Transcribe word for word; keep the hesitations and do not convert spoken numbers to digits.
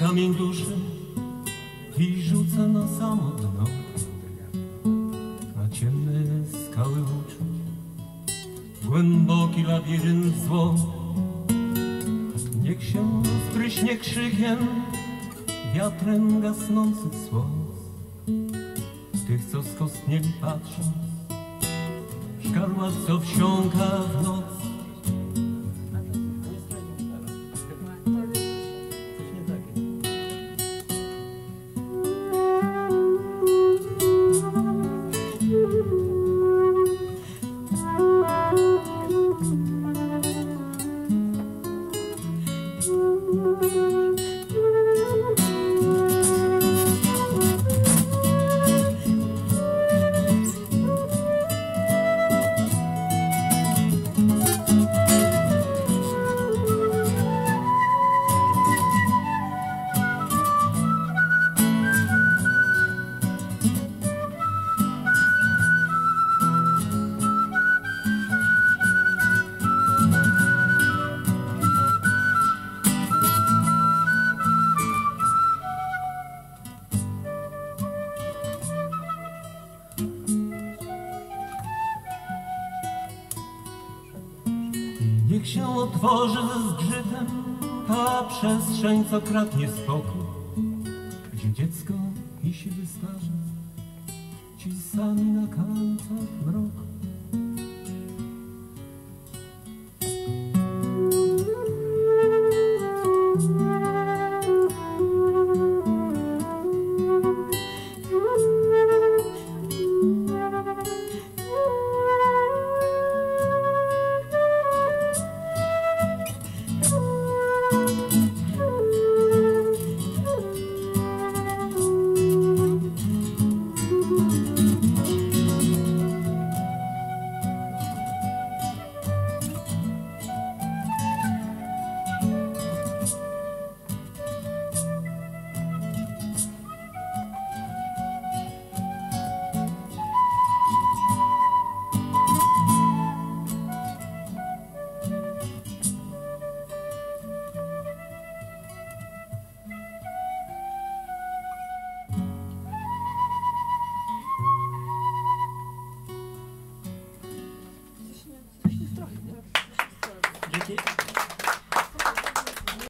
kamień duszy i rzuca na samo dno, na ciemne skały uczuć, głęboki labirynt zło. Niech się spryśnie krzykiem, wiatrem gasnących słów, tych, co skostnieli patrzą, szkarła, co wsiąka w noc. Niech się otworzy ze zgrzytem ta przestrzeń, co kradnie spokój, gdzie dziecko i się wystarza, ci sami na kancach mroku.